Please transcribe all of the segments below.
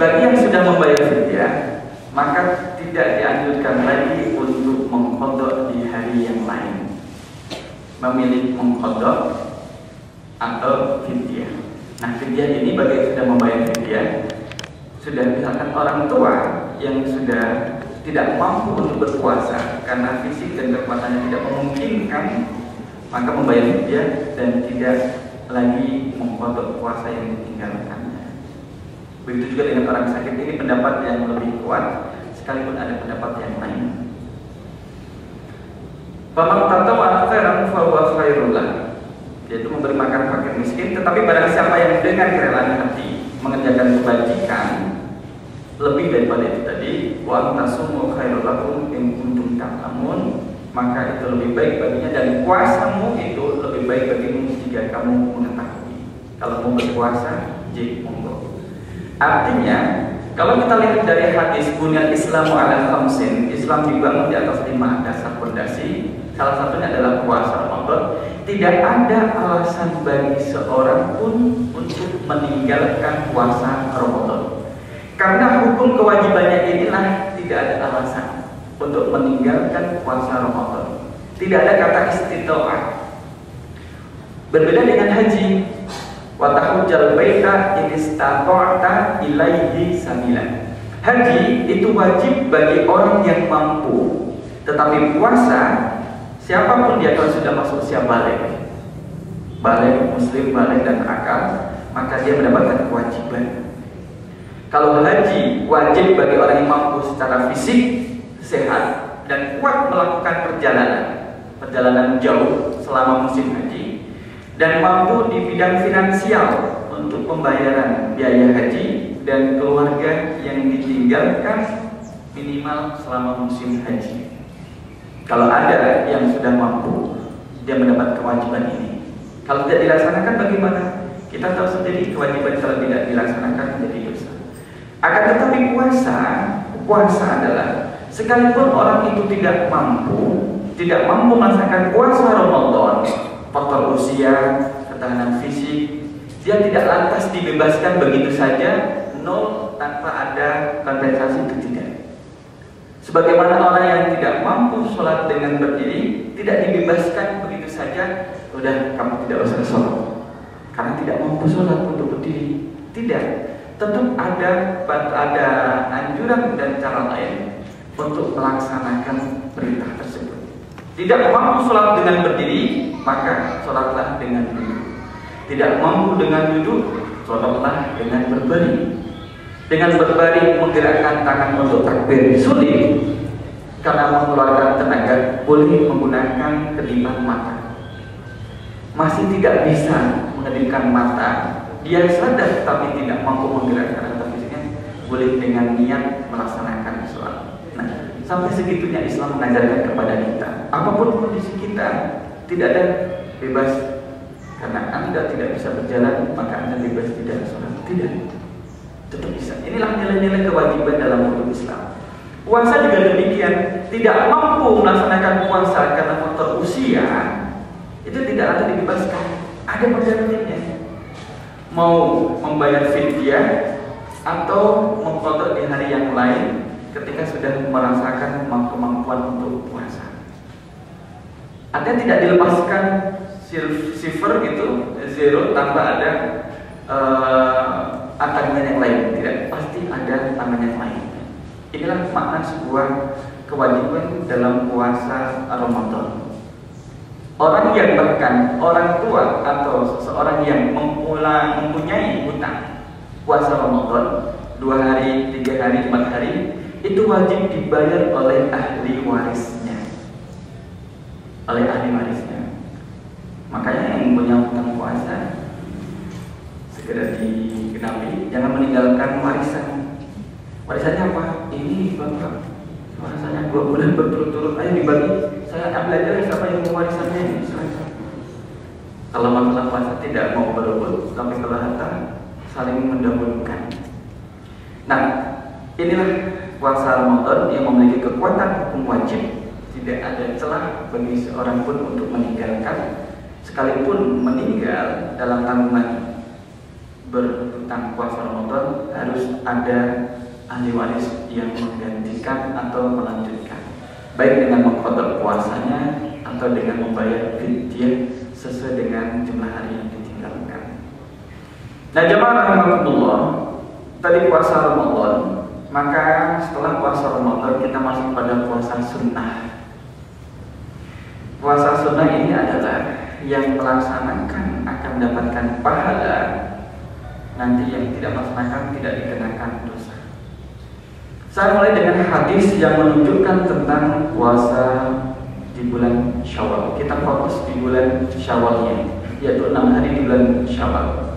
Bagi yang sudah membayar fidyah, maka tidak dianjurkan lagi untuk mengqadha di hari yang lain, memilih mengqadha atau fidyah. Nah, fidyah ini bagi yang sudah membayar fidyah, sudah misalkan orang tua yang sudah tidak mampu untuk berpuasa karena fisik dan kekuatannya tidak memungkinkan, maka membayar fidyah dan tidak lagi mengqadha puasa yang ditinggalkannya. Begitu juga dengan orang sakit. Ini pendapat yang lebih kuat, sekalipun ada pendapat yang lain. Faman tatawwa khairan fa huwa khairul lah, yaitu memberi makan fakir miskin. Tetapi barang siapa yang dengan kerelaan hati mengerjakan kebajikan lebih daripada itu tadi, wa antasumu khairul lakum in kuntum ta'lamun, maka itu lebih baik baginya, dan puasamu itu lebih baik bagimu jika kamu mengetahui. Kalau mau berpuasa, jadi monggo. Artinya, kalau kita lihat dari hadis bunyal Islamu ala khamsin, Islam dibangun di atas 5 dasar fondasi. Salah satunya adalah puasa Ramadan. Tidak ada alasan bagi seorang pun untuk meninggalkan puasa Ramadan. Karena hukum kewajibannya inilah tidak ada alasan untuk meninggalkan puasa Ramadan. Tidak ada kata istita'ah. Berbeda dengan haji. Wa tahujjal baita in istata'ta ilaihi sabila. Haji itu wajib bagi orang yang mampu. Tetapi puasa, siapapun dia kalau sudah masuk usia balik, muslim, balik dan akal, maka dia mendapatkan kewajiban. Kalau haji wajib bagi orang yang mampu secara fisik, sehat, dan kuat melakukan perjalanan jauh selama musim haji, dan mampu di bidang finansial untuk pembayaran biaya haji dan keluarga yang ditinggalkan minimal selama musim haji. Kalau ada yang sudah mampu, dia mendapat kewajiban ini. Kalau tidak dilaksanakan bagaimana? Kita tahu sendiri kewajiban kalau tidak dilaksanakan menjadi dosa. Akan tetapi puasa adalah sekalipun orang itu tidak mampu melaksanakan puasa Ramadan, faktor usia, ketahanan fisik, dia tidak lantas dibebaskan begitu saja, nol, tanpa ada kompensasi, itu tidak. Sebagaimana orang yang tidak mampu sholat dengan berdiri, tidak dibebaskan begitu saja, udah kamu tidak usah sholat karena tidak mampu sholat untuk berdiri. Tidak, tentu ada anjuran dan cara lain untuk melaksanakan perintah tersebut. Tidak mampu sholat dengan berdiri, maka sholatlah dengan duduk. Tidak mampu dengan duduk, sholatlah dengan berbaring. Dengan berbaring menggerakkan tangan untuk takbir sulit, karena mengeluarkan tenaga. Boleh menggunakan kedipan mata. Masih tidak bisa mengedipkan mata, dia sadar tapi tidak mampu menggerakkan otak fisiknya, boleh dengan niat melaksanakan sholat. Nah, sampai segitunya Islam mengajarkan kepada kita, apapun kondisi kita, tidak ada bebas karena Anda tidak bisa berjalan maka Anda bebas tidak sholat. Tidak, tetap bisa. Inilah nilai-nilai kewajiban dalam hukum Islam. Puasa juga demikian. Tidak mampu melaksanakan puasa karena faktor usia, itu tidak ada dibebaskan. Ada perjanjiannya. Mau membayar fidyah atau mengqadha di hari yang lain ketika sudah merasakan kemampuan untuk puasa. Ada tidak dilepaskan silver itu zero tanpa ada tangan yang lain. Tidak, pasti ada tangan yang lain. Inilah makna sebuah kewajiban dalam puasa Ramadan. Orang yang bahkan orang tua atau seseorang yang mempunyai hutang puasa Ramadan 2 hari, 3 hari, 4 hari, itu wajib dibayar oleh ahli warisnya. Makanya yang punya hutang puasa segera digenapi, jangan meninggalkan warisan. Warisannya apa? Ini bapak, warisannya 2 bulan berturut-turut, ayo dibagi. Saya ambil aja siapa yang mau warisannya ini. Kalau masalah puasa tidak mau berebut, tapi kalau harta saling mendahulukan. Nah, inilah puasa Ramadan yang memiliki kekuatan hukum wajib. Tidak ada celah bagi seorang pun untuk meninggalkan, sekalipun meninggal dalam tanggungan berhutang puasa Ramadan harus ada ahli waris yang menggantikan atau melanjutkan, baik dengan mengqadha puasanya atau dengan membayar fidyah sesuai dengan jumlah hari yang ditinggalkan. Nah, jemaah rahimakumullah, tadi puasa Ramadan, maka setelah puasa Ramadan kita masuk pada puasa sunnah. Puasa sunnah ini adalah yang melaksanakan akan mendapatkan pahala, nanti yang tidak melaksanakan tidak dikenakan dosa. Saya mulai dengan hadis yang menunjukkan tentang puasa di bulan Syawal. Kita fokus di bulan Syawalnya, yaitu 6 hari di bulan Syawal.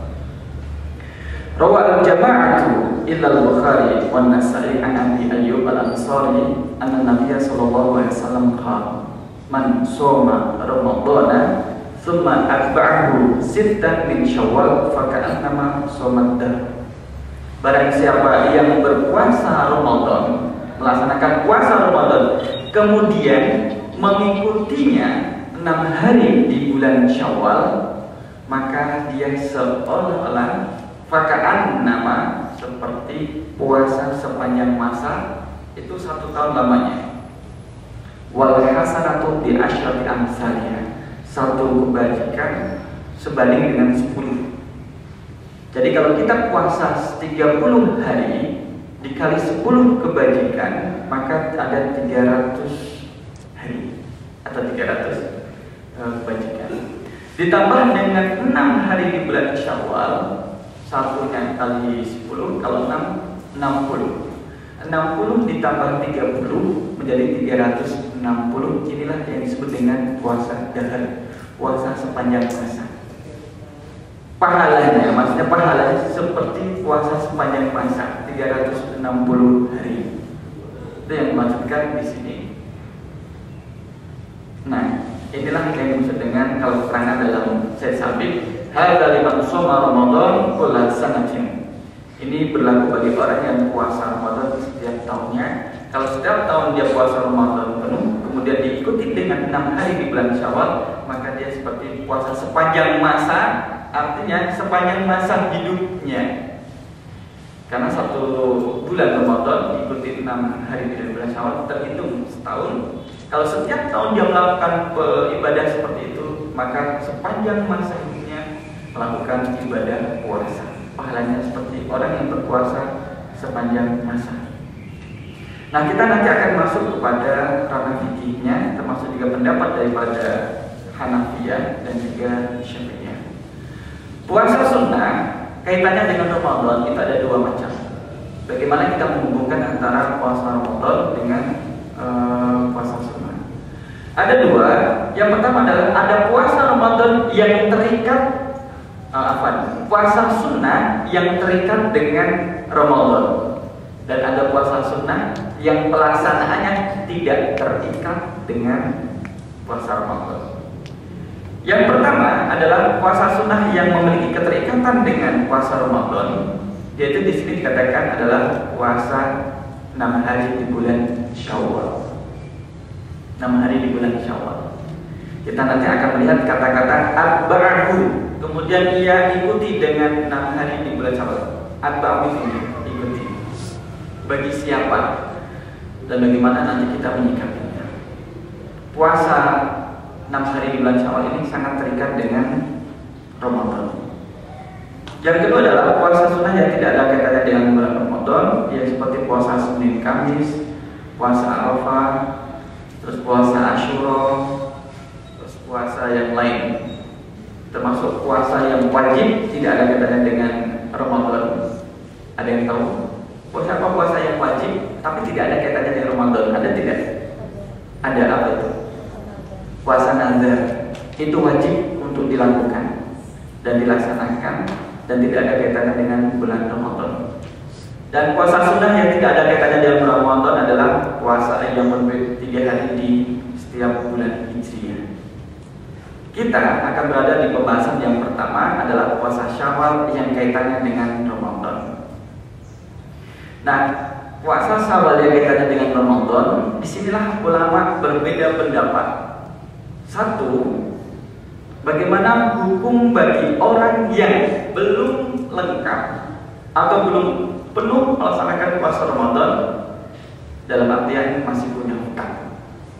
Rawal jama'atu illa al-Bukhari wa Nasa'i an Abi Ayyub al-Ansari anna Nabiya sallallahu alaihi wasallam qala man shoma Ramadana thumma atba'ahu sittan min Syawal faka'annama shoma dahr. Barang siapa yang berpuasa Ramadan, melaksanakan puasa Ramadan, kemudian mengikutinya 6 hari di bulan Syawal, maka dia seolah-olah faka'an nama seperti puasa sepanjang masa itu 1 tahun lamanya. Wal hasanatu bi asyrati amsalha, satu kebajikan sebanding dengan 10. Jadi kalau kita puasa 30 hari dikali 10 kebajikan, maka ada 300 hari atau 300 kebajikan. Ditambah dengan 6 hari di bulan Syawal, satunya kali 10, kalau 6, 60. 60 ditambah 30 menjadi 360. Inilah yang disebut dengan puasa dahar, puasa sepanjang masa. Pahalanya, maksudnya pahalanya seperti puasa sepanjang masa 360 hari. Itu yang dimaksudkan di sini. Nah, inilah yang dimaksud dengan kalau keterangan dalam Syekh Sabiq, hadza liman shoma Ramadan kulla sanatin. Ini berlaku bagi orang yang puasa Ramadan setiap tahunnya. Kalau setiap tahun dia puasa Ramadan penuh, kemudian diikuti dengan 6 hari di bulan Syawal, maka dia seperti puasa sepanjang masa. Artinya sepanjang masa hidupnya. Karena 1 bulan Ramadan diikuti 6 hari di bulan Syawal terhitung setahun. Kalau setiap tahun dia melakukan ibadah seperti itu, maka sepanjang masa hidupnya melakukan ibadah puasa. Pahalanya seperti orang yang berpuasa sepanjang masa. Nah, kita nanti akan masuk kepada ranah fikihnya, termasuk juga pendapat daripada Hanafiyah dan juga Syafi'iyah. Puasa sunnah kaitannya dengan Ramadan itu ada 2 macam. Bagaimana kita menghubungkan antara puasa Ramadan dengan puasa sunnah? Ada 2. Yang pertama adalah ada puasa Ramadan yang terikat, puasa sunnah yang terikat dengan Ramadan, dan ada puasa sunnah yang pelaksanaannya tidak terikat dengan puasa Ramadan. Yang pertama adalah puasa sunnah yang memiliki keterikatan dengan puasa Ramadan, yaitu di sini dikatakan adalah puasa 6 hari di bulan Syawal. 6 hari di bulan Syawal. Kita nanti akan melihat kata-kata atba'ahu, kemudian ia ikuti dengan 6 hari di bulan Syawal. Atba'ahu ikuti. Bagi siapa dan bagaimana nanti kita menyikapinya. Puasa 6 hari di bulan Syawal ini sangat terikat dengan Ramadan. Yang kedua adalah puasa sunnah yang tidak ada kaitannya dengan bulan Ramadan, ya seperti puasa Senin Kamis, puasa Arafah, terus puasa Asyura, terus puasa yang lain. Termasuk puasa yang wajib tidak ada kaitannya dengan Ramadan. Ada yang tahu? Puasa apa puasa yang wajib tapi tidak ada kaitannya dengan Ramadan? Ada tidak? Ada apa itu? Puasa nazar itu wajib untuk dilakukan dan dilaksanakan dan tidak ada kaitannya dengan bulan Ramadan. Dan puasa sunnah yang tidak ada kaitannya dengan Ramadan adalah puasa yang berbeda 3 hari di setiap bulan Hijriah. Kita akan berada di pembahasan yang pertama adalah puasa Syawal yang kaitannya dengan Ramadan. Nah, puasa Syawal yang kaitannya dengan Ramadan, disinilah ulama berbeda pendapat. 1. Bagaimana hukum bagi orang yang belum lengkap atau belum penuh melaksanakan puasa Ramadan, dalam artian masih punya hutang.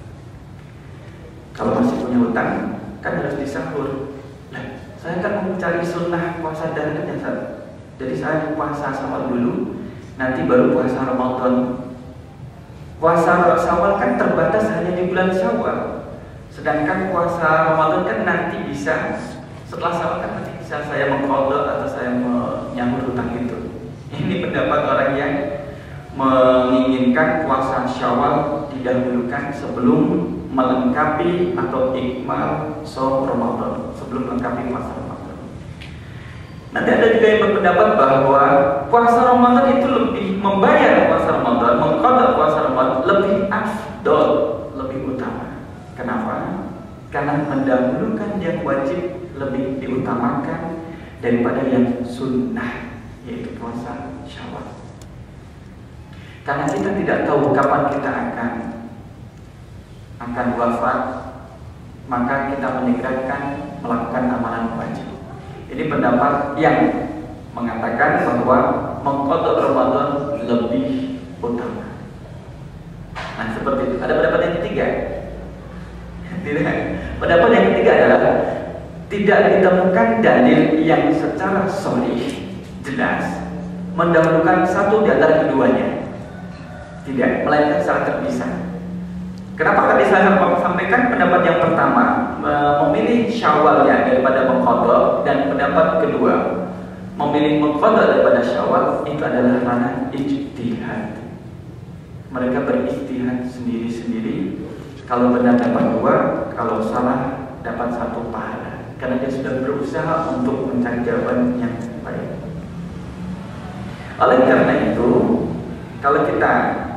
Kalau masih punya hutang, kan harus disahur. Nah, saya kan mencari sunnah puasa daharan, jadi saya puasa Syawal dulu, nanti baru puasa Ramadan. Puasa Syawal kan terbatas hanya di bulan Syawal, sedangkan puasa Ramadan kan nanti bisa setelah Syawal, kan nanti bisa saya mengqadha atau saya menyahur hutang itu. Ini pendapat orang yang menginginkan puasa Syawal didahulukan sebelum melengkapi atau ikmal shaum Ramadan, sebelum melengkapi puasa Ramadan. Nanti ada juga yang berpendapat bahwa puasa Ramadan itu lebih membayar puasa Ramadan, mengqadha puasa Ramadan lebih afdol, lebih utama. Kenapa? Karena mendahulukan yang wajib lebih diutamakan daripada yang sunnah, yaitu puasa Syawal. Karena kita tidak tahu kapan kita akan wafat, maka kita menyegerakan melakukan amalan wajib. Ini pendapat yang mengatakan bahwa mengqadha Ramadan lebih utama. Nah, seperti itu. Ada pendapat yang ketiga. Tidak. Pendapat yang ketiga adalah tidak ditemukan dalil yang secara sahih jelas mendahulukan satu di antara keduanya. Tidak, melainkan secara terpisah. Kenapa tadi saya sampaikan pendapat yang pertama memilih Syawal ya daripada mengqadha, dan pendapat kedua memilih mengqadha daripada Syawal, itu adalah ranah ijtihad. Mereka berijtihad sendiri-sendiri. Kalau benar dapat 2, kalau salah dapat 1 pahala, karena dia sudah berusaha untuk mencari jawaban yang baik. Oleh karena itu, kalau kita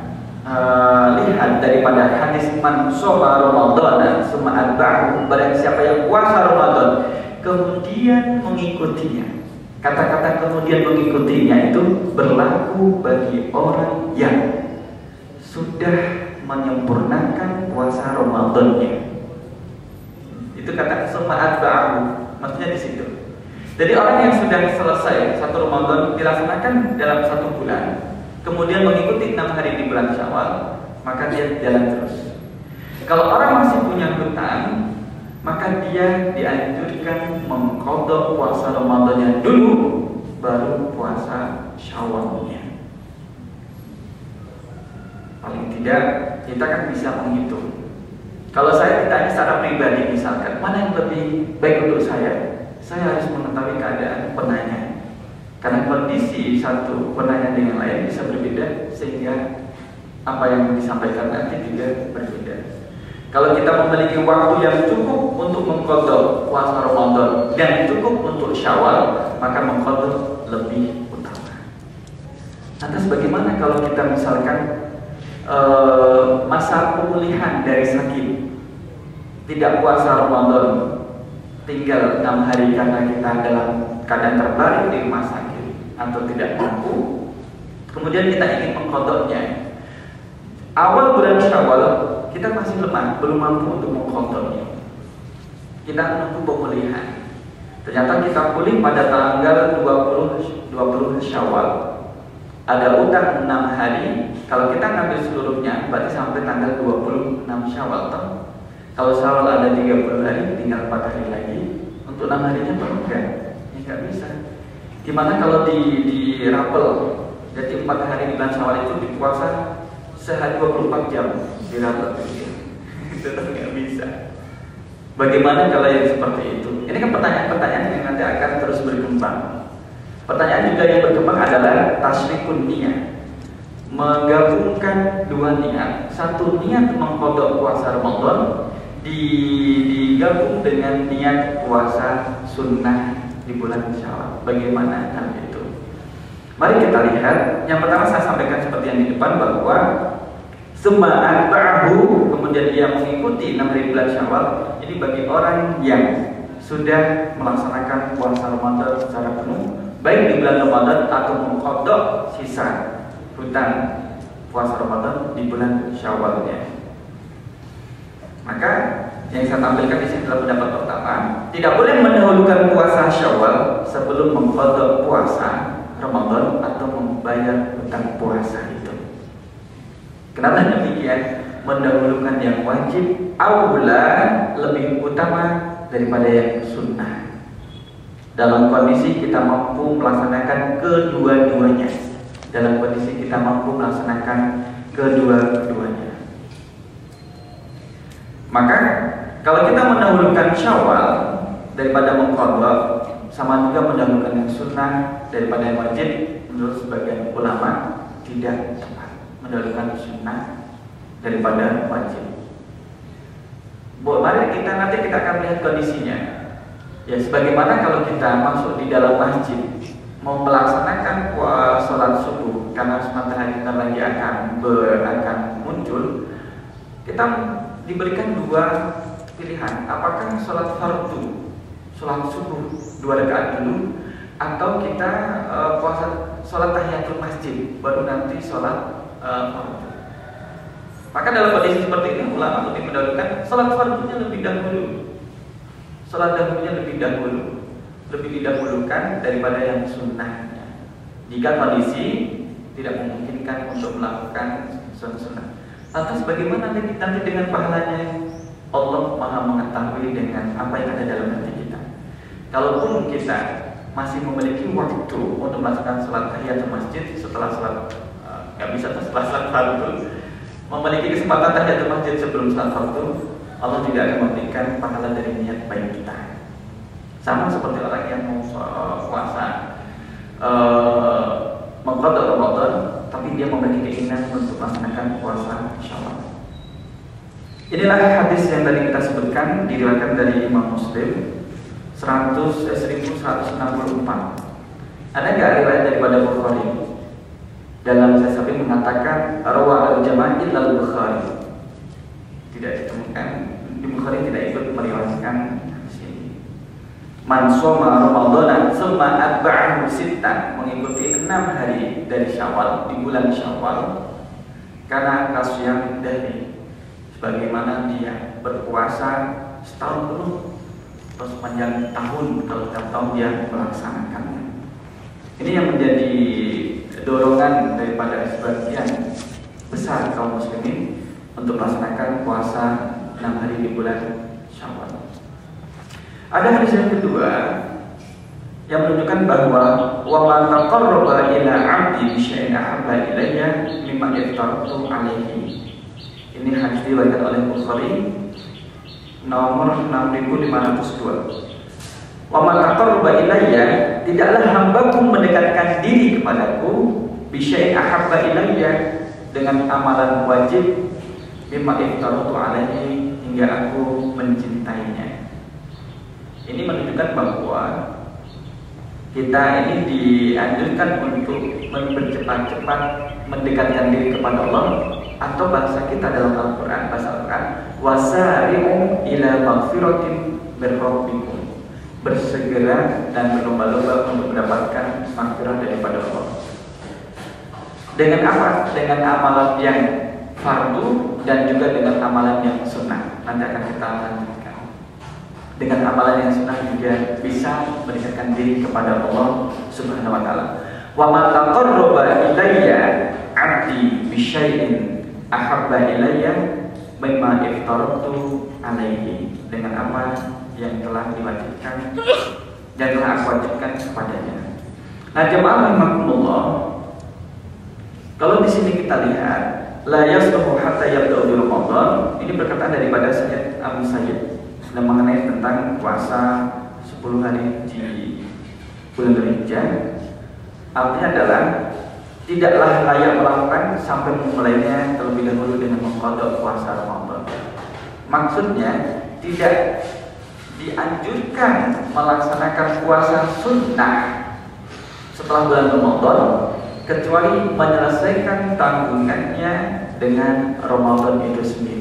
lihat daripada hadis man shoma Ramadan summa atba'ahu, barang siapa yang puasa Ramadan kemudian mengikutinya, kata-kata kemudian mengikutinya itu berlaku bagi orang yang sudah menyempurnakan puasa Ramadannya. Itu kata summa atba'ahu, maksudnya di situ. Jadi orang yang sudah selesai 1 Ramadan dilaksanakan dalam 1 bulan, kemudian mengikuti 6 hari di bulan Syawal, maka dia jalan terus. Kalau orang masih punya hutang, maka dia dianjurkan mengqadha puasa Ramadannya dulu, baru puasa Syawalnya. Paling tidak kita kan bisa menghitung. Kalau saya ditanya secara pribadi misalkan, mana yang lebih baik untuk saya harus mengetahui keadaan penanya. Karena kondisi satu penanya dengan lain bisa berbeda, sehingga apa yang disampaikan nanti juga berbeda. Kalau kita memiliki waktu yang cukup untuk mengqadha puasa Ramadan dan cukup untuk Syawal, maka mengqadha lebih utama. Lantas bagaimana kalau kita misalkan masa pemulihan dari sakit, tidak puasa Ramadan, tinggal 6 hari karena kita dalam keadaan terbaring di rumah sakit atau tidak mampu, kemudian kita ingin mengqadhanya. Awal bulan Syawal kita masih lemah, belum mampu untuk mengqadhanya. Kita menunggu pemulihan. Ternyata kita pulih pada tanggal 20 Syawal. Ada utang 6 hari. Kalau kita ngambil seluruhnya, berarti sampai tanggal 26 Syawal toh. Kalau Syawal ada 30 hari, tinggal 4 hari lagi. Untuk 6 harinya perlu enggak? Ya nggak bisa. Gimana kalau di rapel? Jadi 4 hari di bulan Syawal itu dipuasa sehari 24 jam di rapel. Tetap nggak bisa. Bagaimana kalau yang seperti itu? Ini kan pertanyaan-pertanyaan yang nanti akan terus berkembang. Pertanyaan juga yang berkembang adalah tasyrikun niyah, menggabungkan 2 niat. Satu niat mengqadha puasa Ramadan digabung dengan niat puasa sunnah di bulan Syawal. Bagaimana hal itu? Mari kita lihat. Yang pertama saya sampaikan seperti yang di depan, bahwa summa atba'ahu, kemudian dia mengikuti 6 hari bulan Syawal. Ini bagi orang yang sudah melaksanakan puasa Ramadan secara penuh, baik di bulan Ramadan atau mengqadha sisa hutang puasa Ramadan di bulan Syawalnya. Maka yang saya tampilkan di sini adalah pendapat pertama, tidak boleh mendahulukan puasa Syawal sebelum mengqadha puasa Ramadan atau membayar hutang puasa itu. Kenapa demikian? Mendahulukan yang wajib aula, lebih utama daripada yang sunnah. Dalam kondisi kita mampu melaksanakan kedua-duanya. Dalam kondisi kita mampu melaksanakan kedua-duanya. Maka kalau kita mendahulukan Syawal daripada mengqadha, sama juga mendahulukan yang sunnah daripada yang wajib. Menurut sebagian ulama tidak tepat mendahulukan sunnah daripada wajib. Mari nanti kita akan lihat kondisinya. Ya, sebagaimana kalau kita masuk di dalam masjid mau melaksanakan sholat subuh karena matahari bentar lagi akan muncul, kita diberikan dua pilihan. Apakah sholat fardu, sholat subuh 2 rakaat dulu, atau kita sholat tahiyatul masjid baru nanti sholat fardu. Maka dalam kondisi seperti ini ulama lebih mendahulukan sholat fardunya lebih dahulu. Sholat dahulunya lebih didahulukan daripada yang sunnahnya. Jika kondisi tidak memungkinkan untuk melakukan sunnah. Lantas bagaimana nanti dengan pahalanya? Allah Maha mengetahui dengan apa yang ada dalam hati kita. Kalaupun kita masih memiliki waktu untuk melaksanakan sholat tahiyatul masjid setelah sholat, nggak bisa setelah sholat fardu, memiliki kesempatan tahiyatul masjid sebelum sholat fardu, Allah tidak akan memberikan pahala dari niat baik kita. Sama seperti orang yang mau puasa mengqadha Ramadan, tapi dia memiliki keinginan untuk melaksanakan puasa Syawal. Inilah hadis yang tadi kita sebutkan, diriwayatkan dari Imam Muslim 1164. Ada nggak riwayat daripada Bukhari? Dalam Syafi'i mengatakan rawa al-Jama'il al-Bukhari. Tidak ditemukan, di Bukhari tidak ikut meriwayatkan di sini. Man shoma Ramadhana tsumma atba'ahu sittan, mengikuti 6 hari dari Syawal, di bulan Syawal, karena kasyam dari sebagaimana dia berpuasa setahun penuh atau sepanjang tahun kalau tiap tahun dia melaksanakannya. Ini yang menjadi dorongan daripada sebagian besar kaum muslimin untuk melaksanakan puasa 6 hari di bulan Syawal. Ada hadis yang kedua yang menunjukkan bahwa wa man taqarraba ila 'abdi bi syai'in ahabba ilayya mimma iftaratu 'alaihi. Ini hadis diriwayatkan oleh Bukhari nomor 6502. Wa man taqarraba ilayya, tidaklah hambaku mendekatkan diri kepadaku bi syai'in ahabba ilayya, dengan amalan wajib mimma iftaratu alaihi, hingga aku mencintainya. Ini menunjukkan bahwa kita ini dianjurkan untuk bercepat-cepat mendekatkan diri kepada Allah, atau bahasa kita dalam Al-Quran, bahasa Al-Quran, wasari'u ila maghfiratin min rabbikum, bersegera dan berlomba-lomba untuk mendapatkan maghfirah daripada Allah. Dengan apa? Dengan amalan yang fardu dan juga dengan amalan yang sunnah. Nanti akan kita lanjutkan. Dengan amalan yang sunnah juga bisa mendekatkan diri kepada Allah Subhanahu wa taala. Wa man taqarraba ilayya 'abdi bi syai'in ahabba ilayya mimma iftaratu alaihi, dengan apa yang telah diwajibkan dan telah aku wajibkan kepadanya. Nah, jemaah rahimakumullah, kalau di sini kita lihat la yasluhu hatta yabda'u bi Ramadan, ini perkataan daripada Sayyid Abu Sayyid yang mengenai tentang puasa 10 hari di bulan Dzulhijjah. Artinya adalah tidaklah layak melakukan sampai memulainya terlebih dahulu dengan mengqadha puasa Ramadan. Maksudnya tidak dianjurkan melaksanakan puasa sunnah setelah bulan Ramadan kecuali menyelesaikan tanggungannya dengan Ramadan itu sendiri.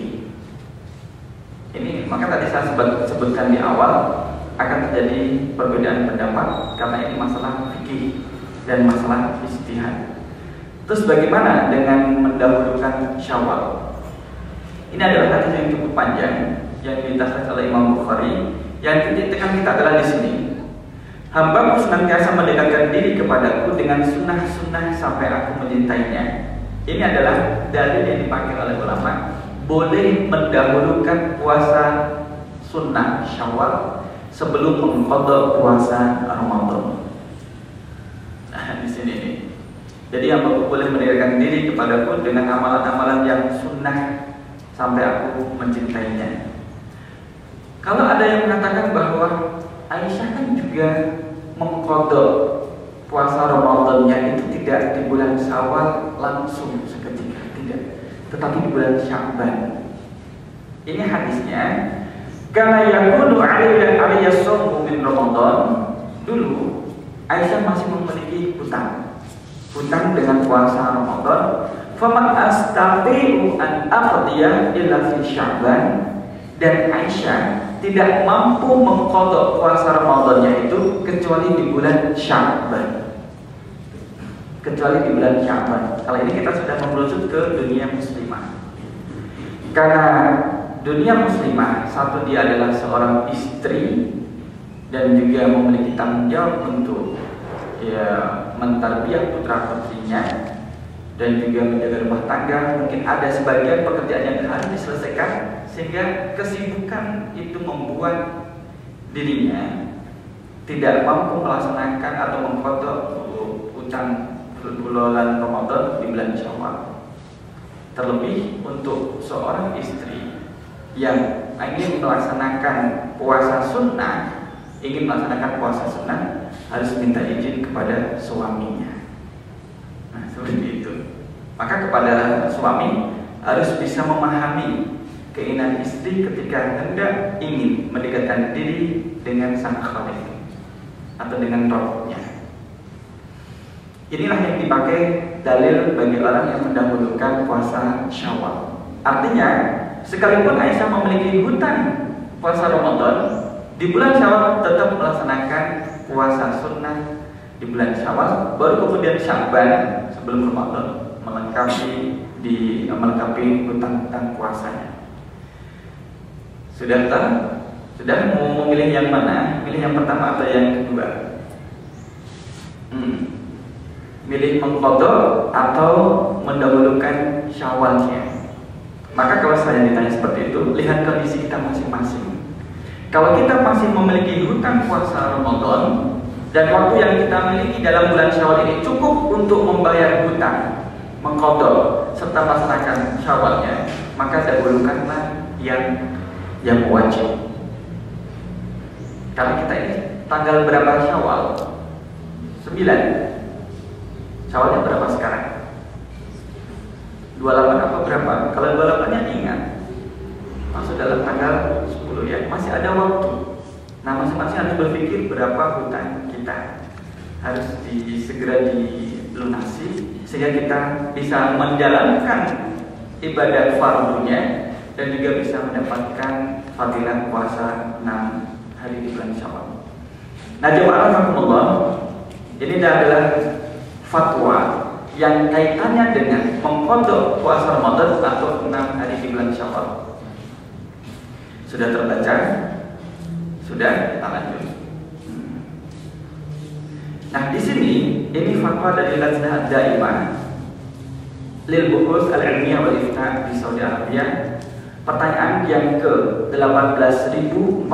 Ini maka tadi saya sebutkan di awal akan terjadi perbedaan pendapat karena ini masalah fikih dan masalah ijtihad. Terus bagaimana dengan mendahulukan Syawal? Ini adalah hadis yang cukup panjang yang ditasbih oleh Imam Bukhari. Yang titik tekan kita adalah di sini. Hambaku senantiasa mendekatkan diri kepadaku dengan sunnah-sunnah sampai aku mencintainya. Ini adalah dalil yang dipakai oleh ulama. Boleh mendahulukan puasa sunnah Syawal sebelum mengqadha puasa Ramadan. Nah, di sini nih. Jadi hambaku boleh mendekatkan diri kepadaku dengan amalan-amalan yang sunnah sampai aku mencintainya. Kalau ada yang mengatakan bahwa Aisyah kan juga mengqadha puasa Ramadannya itu tidak di bulan Syawal langsung seketika, tidak, tetapi di bulan Sya'ban. Ini hadisnya, karena yakunu alaiya shaumu min Ramadan. Dulu Aisyah masih memiliki hutang dengan puasa Ramadan. Faman astati'u an aqdiya illa fi Sya'ban. Dan Aisyah tidak mampu mengqadha puasa Ramadannya itu kecuali di bulan Sya'ban. Kecuali di bulan Sya'ban. Kalau ini kita sudah merujuk ke dunia muslimah. Karena dunia muslimah, satu dia adalah seorang istri dan juga memiliki tanggung jawab untuk mentarbiyah putra putrinya dan juga menjaga rumah tangga. Mungkin ada sebagian pekerjaan yang harus diselesaikan, sehingga kesibukan itu membuat dirinya tidak mampu melaksanakan atau mengqadha utang bulan Ramadan di bulan Syawal. Terlebih untuk seorang istri yang ingin melaksanakan puasa sunnah, harus minta izin kepada suaminya. Nah, seperti itu. Maka kepada suami harus bisa memahami keinginan istri ketika hendak ingin mendekatkan diri dengan sang khalik atau dengan Rabbnya. Inilah yang dipakai dalil bagi orang yang mendahulukan puasa Syawal. Artinya, sekalipun Aisyah memiliki hutang puasa Ramadan, di bulan Syawal tetap melaksanakan puasa sunnah di bulan Syawal, baru kemudian Sya'ban sebelum Ramadan melengkapi hutang puasanya. Sudah tahu? Sudah mau memilih yang mana? Milih yang pertama atau yang kedua? Milih mengqadha atau mendahulukan Syawalnya? Maka kalau saya ditanya seperti itu, lihat kondisi kita masing-masing. Kalau kita masih memiliki hutang puasa Ramadan dan waktu yang kita miliki dalam bulan Syawal ini cukup untuk membayar hutang, mengqadha serta melaksanakan Syawalnya, maka dahulukanlah yang wajib. Karena kita ini tanggal berapa Syawal? 9. Syawalnya berapa sekarang? 28 apa berapa? Kalau 28-nya ingat, masuk dalam tanggal 10 ya, masih ada waktu. Nah, masing-masing harus berpikir berapa hutang kita harus segera dilunasi sehingga kita bisa menjalankan ibadah fardunya dan juga bisa mendapatkan fadilah puasa 6 hari di bulan Syawal. Nah, jemaah rahimakumullah, ini adalah fatwa yang kaitannya dengan mengqadha puasa Ramadan atau 6 hari di bulan Syawal. Sudah terbaca? Sudah, kita lanjut. Nah, di sini ini fatwa dari Lajnah Daimah lil Buhus al-Ilmiyah wal Ifta di Saudi Arabia. Pertanyaan yang ke 18.489,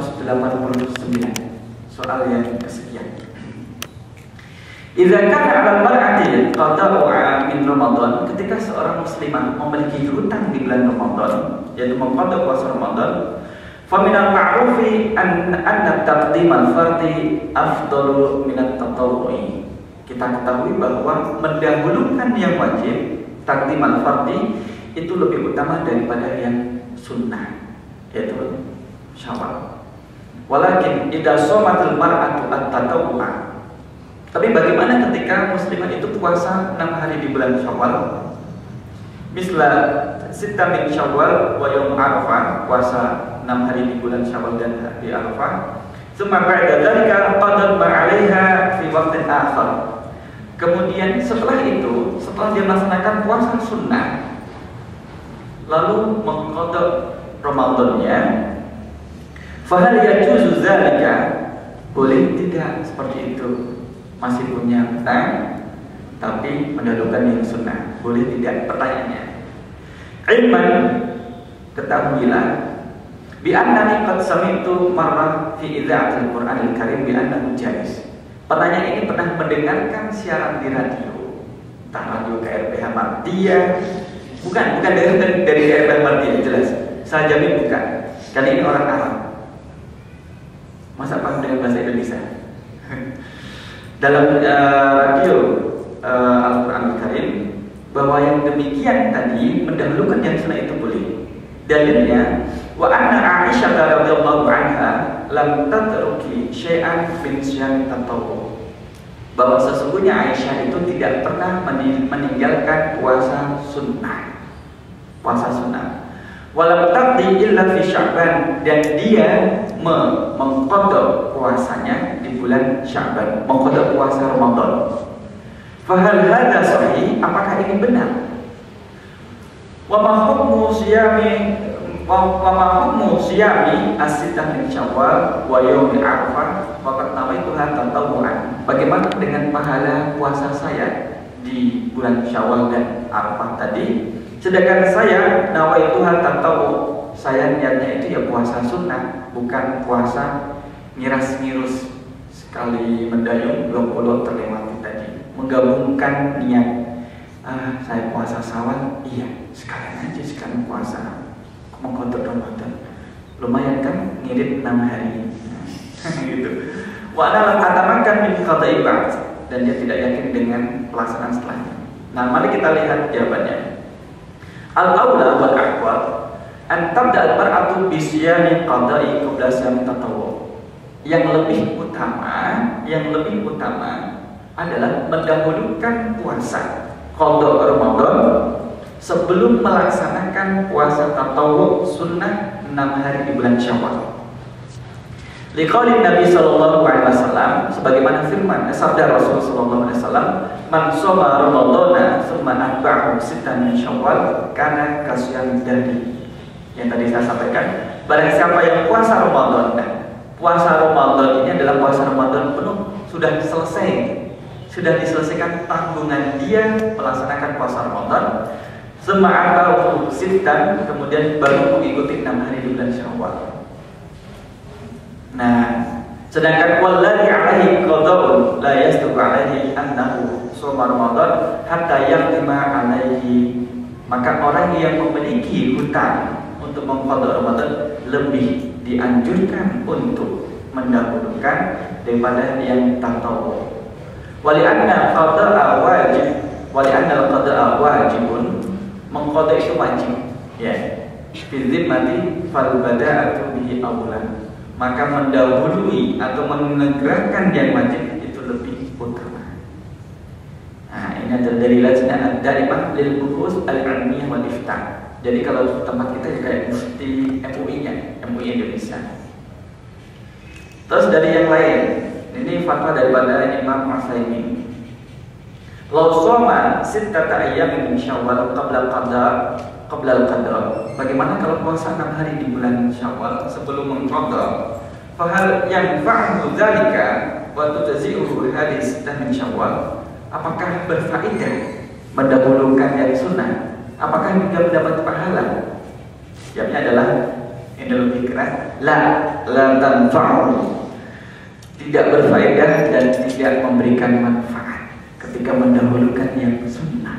soal yang kesekian. Idza kana 'alal mar'ati qada'u min Ramadan, ketika seorang muslimah memiliki hutang di bulan Ramadan, yaitu mengqadha puasa Ramadan, fa minal ma'rufi anna taqdimal fardhi afdalu min at-tatawwu'i. Kita ketahui bahwa mendahulukan yang wajib, taqdimal fardhi, itu lebih utama daripada yang sunnah, yaitu Syawal. Walakin idza shamatil mar'atu at-tatawwu'a, tapi bagaimana ketika muslimah itu puasa 6 hari di bulan Syawal? Misla sita min Syawal wa yaum Arafah, puasa 6 hari di bulan Syawal dan di Arafah. Tsumma ba'da dzalika qadat ma 'alaiha fi waqtin akhar. Kemudian setelah itu, setelah dia melaksanakan puasa sunnah, lalu mengqadha Ramadannya, fahal yajuzu dzalika, boleh tidak seperti itu? Masih punya hutang tapi mendahulukan yang sunnah, boleh tidak? Pertanyaannya. Ilman, ketahuilah bi annani qad sami'tu marrah fi idza'atil Qur'anil Karim bi annahu jaiz. Pertanyaan ini pernah mendengarkan siaran di radio, entah radio KRPH Martia, bukan dari KRPH Martia, jelas. Saya jamin bukan. Karena ini orang Arab. Masa paham dengan bahasa Indonesia? Dalam radio Al-Quran Karim, bahwa yang demikian tadi mendahulukan yang sunnah itu boleh. Dalilnya, wa anna Aisyah radhiyallahu anha lam tatruki syai'an min syai'in tatawwu. Bahwa sesungguhnya Aisyah itu tidak pernah meninggalkan puasa sunnah. Puasa sunnah. Walam taqdi illa fi Sya'ban, dan dia mengqadha puasanya di bulan Sya'ban, mengqadha puasa Ramadan. Fahal hadza sahih? Apakah ini benar? Wa ma hukmu siyami as-sittah min Syawal wa yaumi Arafah wa qad nawaituha tatawwu'an. Bagaimana dengan pahala puasa saya di bulan Syawal dan Arafah tadi? Sedangkan saya nawaituha tatawwu', saya niatnya itu ya puasa sunnah, bukan puasa ngiras-ngirus sekali mendayung 20 terlewati tadi. Menggabungkan niat, saya puasa Syawal, iya sekalian aja sekalian puasa mengkotor Ramadan, lumayan kan ngirit 6 hari gitu. Wa ana atamakan min qada'i ba'd, dan dia tidak yakin dengan pelaksanaan setelahnya. Nah, mari kita lihat jawabannya. Al-aula wal aqwal an tabda al-mar'atu bi siyami qada'i qabla siyami tatawwu. Yang lebih utama adalah mendahulukan puasa qada Ramadan sebelum melaksanakan puasa tatawwu sunnah 6 hari di bulan Syawal. Liqaulin Nabi sallallahu alaihi wasallam, sebagaimana firman sabda Rasul sallallahu alaihi wasallam, man shoma ramadhana tsumma atba'ahu sittan min Syawal kana kasiyam dahri. Yang tadi saya sampaikan, barang siapa yang puasa Ramadan, puasa Ramadan ini adalah puasa Ramadan penuh, sudah selesai, sudah diselesaikan tanggungan dia melaksanakan puasa Ramadan. Sema'atau sittan, kemudian baru mengikuti 6 hari di bulan Syawal. Nah, sedangkan wallahi alaihi qada'un la yasduqu alaihi annahu shoma Ramadan hatta yaqtima alaihi. Maka orang yang memiliki hutang untuk mengqada Ramadan lebih dianjurkan untuk mendahulukan daripada yang tatawwu. Wali anna qada'a wajib, wali anna qada'a wajibun, mengqada itu wajib, ya. Fi zimmati fal bada'atu bihi awlan. Maka mendahului atau menegakkan yang wajib itu lebih utama. Nah, ini adalah dari lajnah ad-daimah lil buhus al-ilmiyah wal iftah. Jadi kalau tempat kita ya kayak mufti MUI-nya, MUI Indonesia. Terus dari yang lain, ini fatwa daripada Imam Utsaimin. Law shoma sittata ayyamin min Syawal qabla al-qadar. Bagaimana kalau puasa 6 hari di bulan Syawal sebelum mengqadha? Fahal yanfa'u dzalika wa tujzi'uhu hadis min Syawal? Apakah berfaedah mendahulukan yang sunnah? Apakah juga mendapat pahala? Jawabnya adalah ini lebih keras, la tanfa'u. Tidak berfaedah dan tidak memberikan manfaat ketika mendahulukan yang sunnah.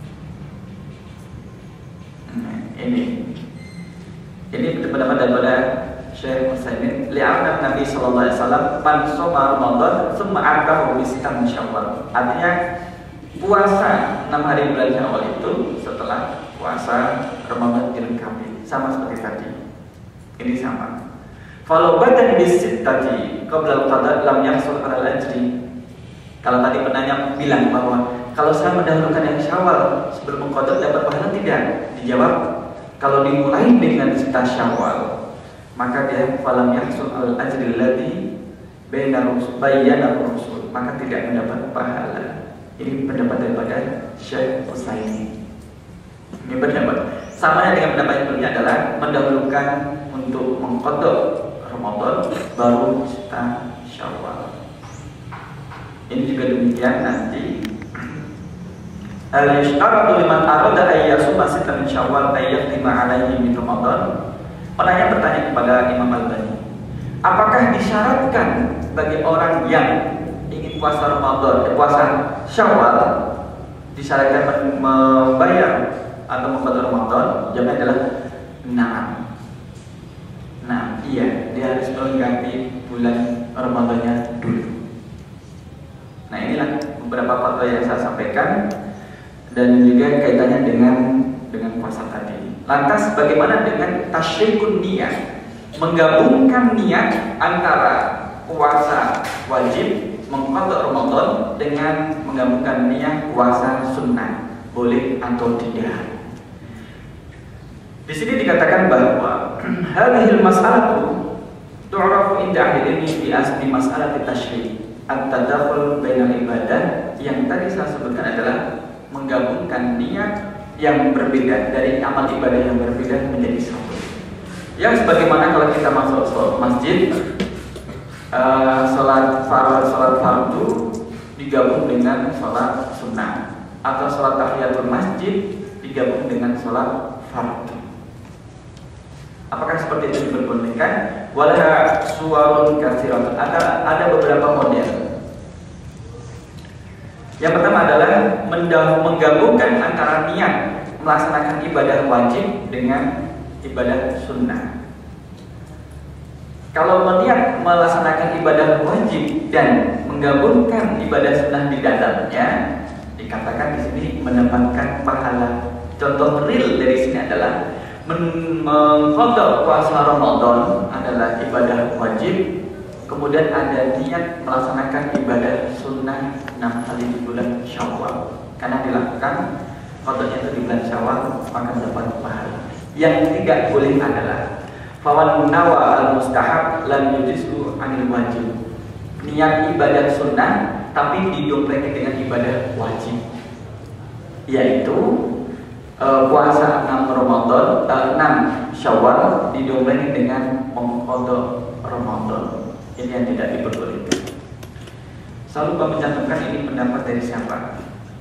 Ini pendapat daripada Syekh Utsaimin. Li'anna Nabi sallallahu alaihi wasallam man shoma Ramadan tsumma atahu bi sittin Syawal. Artinya puasa 6 hari bulan Syawal itu setelah puasa Ramadan dilengkapi, sama seperti tadi. Ini sama. Falau badan bi sittati qabla al-qada lam yahsul 'ala al-ajri. Kalau tadi penanya bilang bahwa kalau saya mendahulukan yang Syawal sebelum mengqada dapat pahala tidak? Dijawab, kalau dimulai dengan sita Syawal, maka dia falam yahsul al-ajri alladhi bayyana Rasul, maka tidak mendapat pahala. Ini pendapat daripada Syekh Utsaimin. Ini pendapat. Sama dengan pendapat yang sebelumnya adalah mendahulukan untuk mengqadha Ramadan baru kita Syawal. Ini juga demikian nanti. Al-yashtaratu liman arada ayyasuma sita min Syawal ayyaqima alaihi min Ramadan. Penanya bertanya kepada Imam Al-Albani, apakah disyaratkan bagi orang yang ingin puasa Ramadan, puasa Syawal, disyaratkan membayar atau membayar Ramadan? Jawabannya adalah na'am. Nah, iya, dia harus mengganti bulan Ramadannya dulu. Nah, inilah beberapa fatwa yang saya sampaikan dan juga kaitannya dengan puasa tadi. Lantas bagaimana dengan tasyrikun niyat? Menggabungkan niat antara puasa wajib mengqadha Ramadan dengan menggabungkan niat puasa sunnah, boleh atau tidak? Di sini dikatakan bahwa hadhil mas'alatu tu'rafu inda ahli ilmi bi asli mas'alati tasyrik. At-tadakhul bainal ibadah yang tadi saya sebutkan adalah menggabungkan niat yang berbeda dari amal ibadah yang berbeda menjadi satu. Yang sebagaimana kalau kita masuk masjid, sholat fardu digabung dengan sholat sunnah, atau sholat tahiyatul masjid digabung dengan sholat fardu. Apakah seperti itu diperbolehkan? Walaha suwarun katsiratun. Ada beberapa model. Yang pertama adalah menggabungkan antara niat melaksanakan ibadah wajib dengan ibadah sunnah. Kalau meniat melaksanakan ibadah wajib dan menggabungkan ibadah sunnah di dalamnya, dikatakan di sini mendapatkan pahala. Contoh real dari sini adalah mengqadha puasa Ramadan adalah ibadah wajib, kemudian ada niat melaksanakan ibadah sunnah 6 kali di bulan Syawal. Karena dilakukan qadhanya itu di bulan Syawal, maka dapat pahala. Yang tidak boleh adalah fawan nawa al-mustahab lam yujisu anil wajib. Niat ibadah sunnah tapi didomplengkan dengan ibadah wajib, yaitu puasa 6 Ramadan, 6 Syawal didomplengkan dengan mengqadha Ramadan. Ini yang tidak diperbolehkan. Saya lupa mencantumkan ini pendapat dari siapa.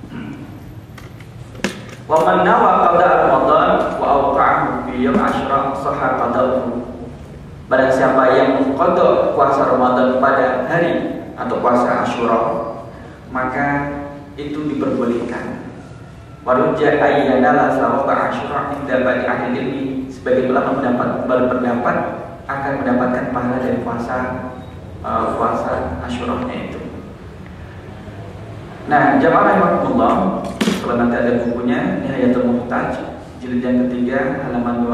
Wa man nawa qada Ramadan wa awqa'ahu fi yawm Asyura sahha qadahu. Barang siapa yang mengqadha puasa Ramadan pada hari atau puasa Asyura, maka itu diperbolehkan. Warujja ayyana la sawaba Asyura inda ba'di ahli ilmi. Sebagian ulama berpendapat akan mendapatkan pahala dari puasa Asyura-nya itu. Nah, jamaah rahimakumullah, kalau nanti ada bukunya Nihayatul Muhtaj jilid yang ketiga halaman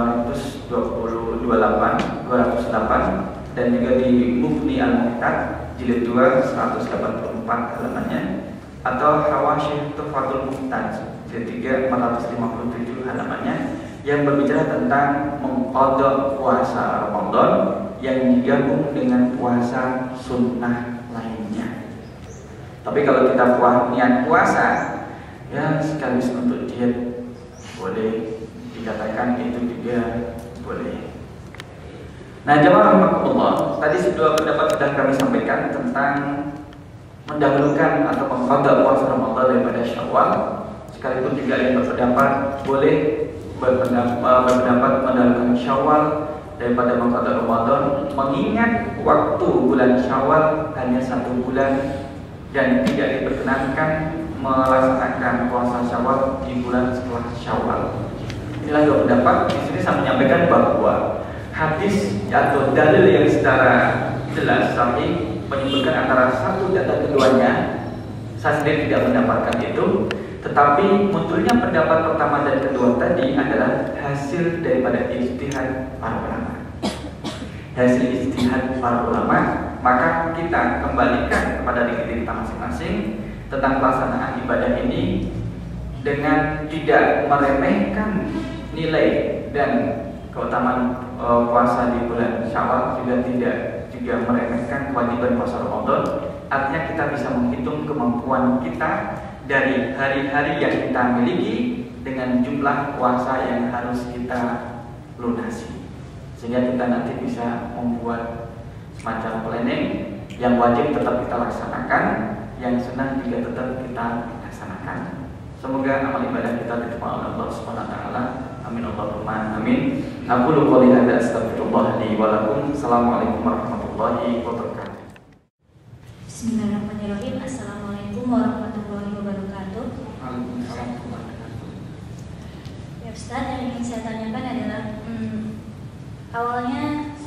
228 dan juga di Mughni Al-Muhtaj jilid 2 184 halamannya, atau Hawasyih Tuhfatul Muhtaj jilid 3 457 halamannya, yang berbicara tentang mengqadha puasa Ramadan yang digabung dengan puasa sunnah lainnya. Tapi kalau kita niat puasa ya sekaligus untuk diet, boleh dikatakan itu juga boleh. Nah, jamaah rahimakumullah, tadi dua pendapat sudah kami sampaikan tentang mendahulukan atau mengqadha puasa Ramadan daripada Syawal. Sekalipun juga yang berpendapat boleh berpendapat mendahulukan Syawal daripada mengqadha Ramadan, mengingat waktu bulan Syawal hanya 1 bulan dan tidak diperkenankan melaksanakan puasa Syawal di bulan setelah Syawal. Inilah dua pendapat. Di sini saya menyampaikan bahwa hadis atau dalil yang secara jelas sahih menyebutkan antara satu dan keduanya, saya sendiri tidak mendapatkan itu. Tetapi munculnya pendapat pertama dan kedua tadi adalah hasil daripada ijtihad para ulama. Hasil ijtihad para ulama, maka kita kembalikan kepada diri kita masing-masing tentang pelaksanaan ibadah ini dengan tidak meremehkan nilai dan keutamaan puasa di bulan Syawal, juga tidak juga meremehkan kewajiban puasa Ramadan. Artinya kita bisa menghitung kemampuan kita dari hari-hari yang kita miliki dengan jumlah puasa yang harus kita lunasi, sehingga kita nanti bisa membuat semacam planning yang wajib tetap kita laksanakan, yang sunnah juga tetap kita laksanakan. Semoga amal ibadah kita diterima oleh Allah Subhanahu wa taala. Amin Allahumma amin. Aku qouli hadza astaghfirullah li wa lakum. Assalamualaikum warahmatullahi wabarakatuh. Bismillahirrahmanirrahim. Assalamualaikum warahmatullahi wabarakatuh. Waalaikumsalam warahmatullahi wabarakatuh. Ya Ustaz, yang ingin saya tanyakan adalah awalnya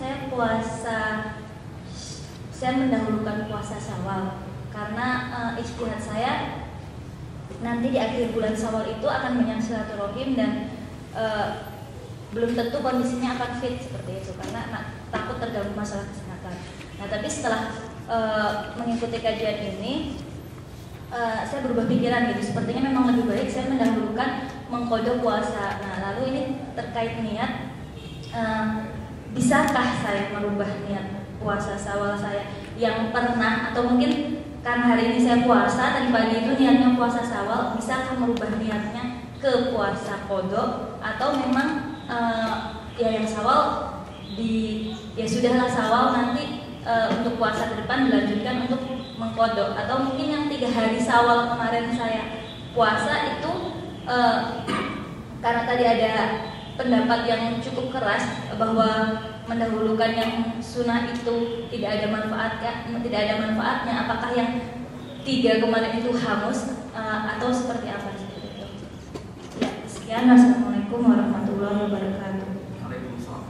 saya mendahulukan puasa Syawal karena ijtihad saya nanti di akhir bulan Syawal itu akan banyak silaturahim dan belum tentu kondisinya akan fit seperti itu karena takut terganggu masalah kesehatan. Nah, tapi setelah mengikuti kajian ini saya berubah pikiran gitu. Sepertinya memang lebih baik saya mendahulukan mengqadha puasa. Nah, lalu ini terkait niat, bisakah saya merubah niat puasa Syawal saya yang pernah, atau mungkin karena hari ini saya puasa, tadi pagi itu niatnya puasa Syawal, bisakah merubah niatnya ke puasa qadha, atau memang ya yang Syawal ya sudahlah Syawal nanti untuk puasa ke depan dilanjutkan untuk mengqadha, atau mungkin yang 3 hari Syawal kemarin saya puasa itu karena tadi ada pendapat yang cukup keras bahwa mendahulukan yang sunnah itu tidak ada manfaatnya, apakah yang 3 kemarin itu hangus atau seperti apa seperti itu? Ya, sekian. Assalamualaikum warahmatullahi wabarakatuh. Waalaikumsalam.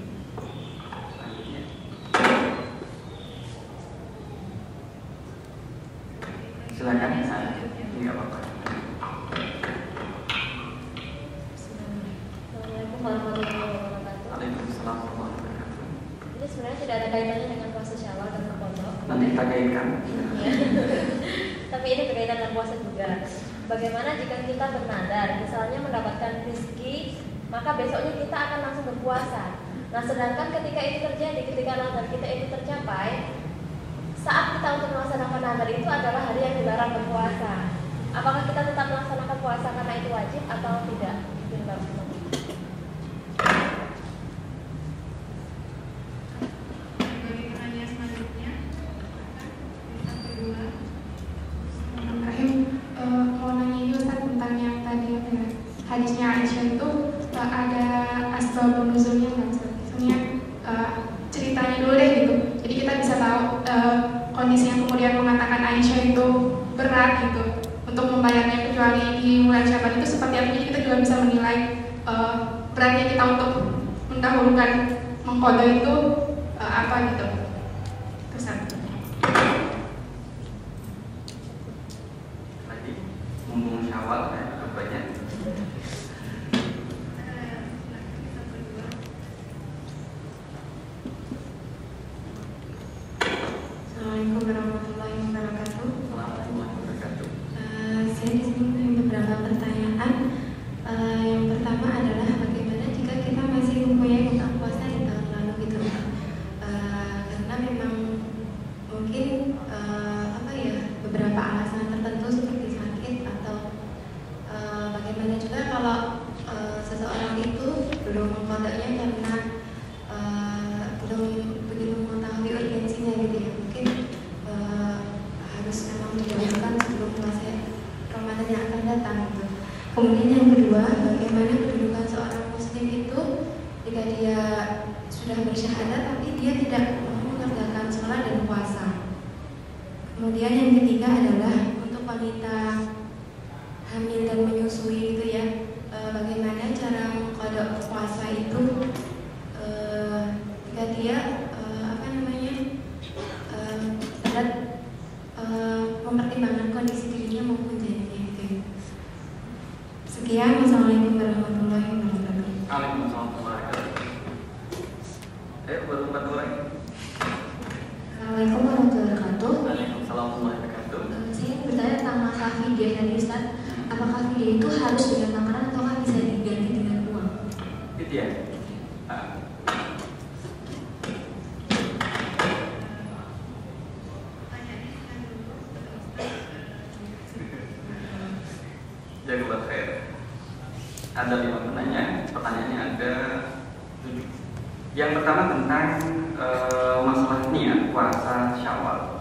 Silakan. Tidak apa-apa. Assalamualaikum warahmatullahi wabarakatuh. Waalaikumsalam warahmatullahi wabarakatuh. Ini sebenarnya tidak ada kaitannya dengan puasa Syawal dan qadha. Nanti kita kaitkan. Ya. Tapi ini berkaitan dengan puasa juga. Bagaimana jika kita bernadar, misalnya mendapatkan rezeki, maka besoknya kita akan langsung berpuasa. Nah, sedangkan ketika itu terjadi, ketika nadar kita itu tercapai, saat kita untuk melaksanakan nadar itu adalah hari yang dilarang berpuasa. Apakah kita tetap melaksanakan puasa karena itu wajib atau tidak? Hadisnya Aisyah itu ada asbabun nuzulnya kan, misalnya ceritanya dulu deh gitu. Jadi kita bisa tahu kondisi yang kemudian mengatakan Aisyah itu berat gitu untuk membayarnya kecuali di bulan Syaban itu seperti apa. Jadi kita juga bisa menilai beratnya kita untuk mendahulukan mengqadha itu apa gitu. Terus lagi mumpung Syawal banyak. Assalamualaikum warahmatullahi wabarakatuh. Warahmatullahi wabarakatuh. Saya di sini punya beberapa pertanyaan. Yang pertama adalah bagaimana jika kita masih mempunyai hutang puasa di tahun lalu gitu, karena memang mungkin beberapa alasan tertentu seperti sakit atau bagaimana juga kalau seseorang itu belum mengqadhanya karena belum begitu mengetahui urgensinya gitu ya, mungkin harus memang dilakukan sebelum masa Ramadan yang akan datang gitu. Kemudian yang kedua, bagaimana kedudukan seorang muslim itu jika dia sudah bersyahadat tapi dia tidak mengerjakan sholat dan puasa. Kemudian yang ketiga adalah untuk wanita hamil dan menyusui itu ya, bagaimana cara mengqadha puasa itu jika dia mempertimbangkan kondisi dirinya maupun janinnya gitu ya. Sekian, wassalamualaikum warahmatullahi wabarakatuh. Waalaikumsalam warahmatullahi wabarakatuh. Baru 4 orang. Assalamualaikum warahmatullahi wabarakatuh. Waalaikumsalam warahmatullahi wabarakatuh. Saya bertanya tentang masalah fidyah tadi Ustaz. Apakah fidyah itu harus dengan makanan atau bisa diganti dengan uang? Fidyah. Jazakallah khair. tadi menanya, pertanyaannya ada 7. Yang pertama tentang masalah niat puasa Syawal.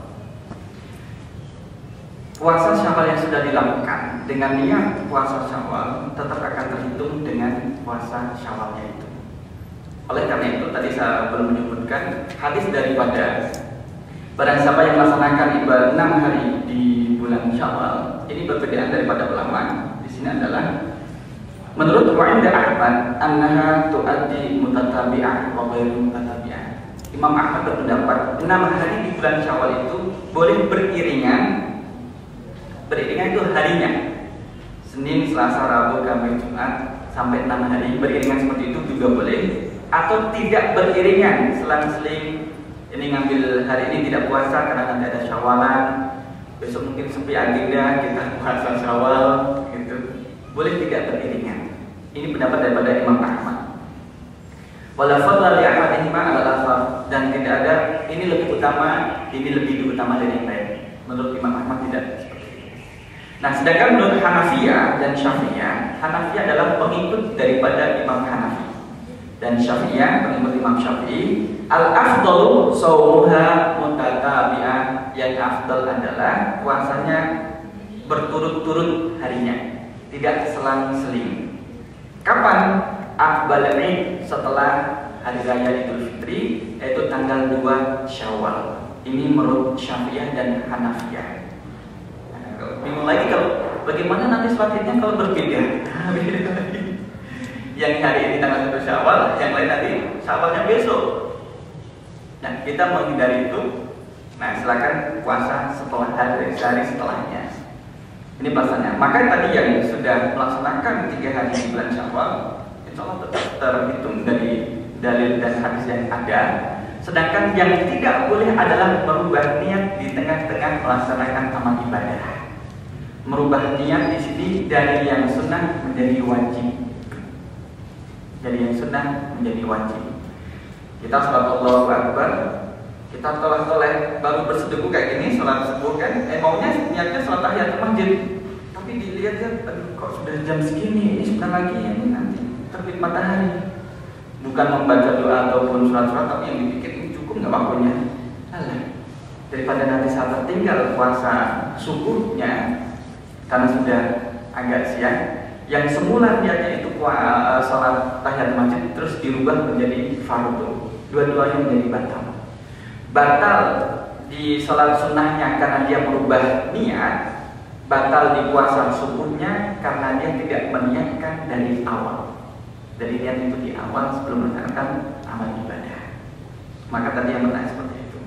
Puasa Syawal yang sudah dilakukan dengan niat puasa Syawal tetap akan terhitung dengan puasa Syawalnya itu. Oleh karena itu tadi saya belum menyebutkan hadis daripada barang siapa yang melaksanakan ibadah 6 hari di bulan Syawal. Ini perbedaan daripada ulama. Di sini adalah menurut wa'inda Ahmad annaha tu'addi mutatabi'ah wa ghairu mutatabi'ah. Imam Ahmad berpendapat 6 hari di bulan Syawal itu boleh beriringan. Beriringan itu harinya, Senin, Selasa, Rabu, Kamis, Jumat sampai 6 hari beriringan seperti itu juga boleh. Atau tidak beriringan, selang-seling. Ini ngambil hari ini tidak puasa karena nanti ada Syawalan, besok mungkin sepi agenda kita puasa Syawal gitu. Boleh tidak beriringan. Ini pendapat daripada Imam Ahmad. Wala fadla li ahadihima 'ala al-akhar, dan tidak ada ini lebih utama, ini lebih utama dari yang lain. Menurut Imam Ahmad tidak seperti itu. Nah, sedangkan menurut Hanafiyah dan Syafi'iyah, Hanafiyah adalah pengikut daripada Imam Hanafi dan Syafi'iyah pengikut Imam Syafi'i. Al-afdalu shaumuha mutatabi'ah, yang afdal adalah puasanya berturut-turut harinya, tidak selang-seling. Kapan? Aqbal Eid, setelah hari raya Idul Fitri, yaitu tanggal 2 Syawal. Ini menurut Syafi'iyah dan Hanafiyah. Bingung lagi kalau bagaimana nanti sholat Idnya kalau berbeda. Yang hari ini tanggal 1 Syawal, yang lain nanti Syawalnya besok. Nah, kita menghindari itu. Nah, silakan puasa setelah hari setelahnya. Ini pelaksanaannya. Maka tadi yang sudah melaksanakan 3 hari di bulan Syawal, insya Allah tetap terhitung dari dalil dan hadis yang ada. Sedangkan yang tidak boleh adalah merubah niat di tengah-tengah melaksanakan amal ibadah. Merubah niat di sini dari yang sunnah menjadi wajib. Dari yang sunnah menjadi wajib. Kita sholat Allahu Akbar, kita toleh-toleh baru bersedekah kayak gini, sholat subuh kan, maunya niatnya sholat tahiyatul masjid. Tapi dilihat kan, kok sudah jam segini, ini sebentar lagi ini nanti terbit matahari. Bukan membaca doa ataupun surat-surat, tapi yang dipikir ini cukup nggak waktunya. Alah, daripada nanti saat tertinggal puasa subuhnya karena sudah agak siang, yang semula niatnya itu sholat tahiyatul masjid terus dirubah menjadi fardu. Dua-duanya menjadi batal. Batal di sholat sunnahnya karena dia merubah niat, batal di puasa subuhnya karena dia tidak meniatkan dari awal. Dari niat itu di awal sebelum melaksanakan amal ibadah. Maka tadi yang bertanya seperti itu.